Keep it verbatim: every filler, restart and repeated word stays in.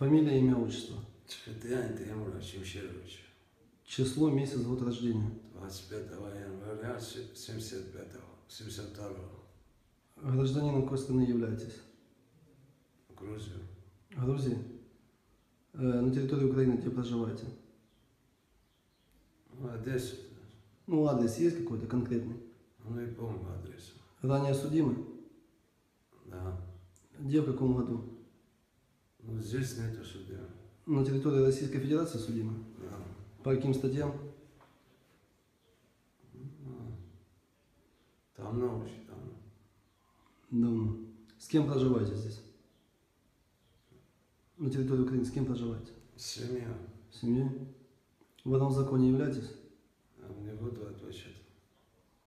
Фамилия, имя, отчество. Цветян Тимур Чимширович. Число, месяц, год рождения. двадцать пятого января семьдесят пятого, семьдесят второго. Гражданином какой страны являетесь? Грузию. Грузии. Э, на территории Украины где проживаете? В Одессе. Ну, адрес есть какой-то конкретный? Ну, не помню адреса. Ранее судимы? Да. Где, в каком году? Ну, здесь нету судья. На территории Российской Федерации судимы? Да. По каким статьям? Давно уже, давно. Давно. С кем проживаете здесь? На территории Украины с кем проживаете? Семья. С семьей? В этом законе являетесь? Я не буду отвечать.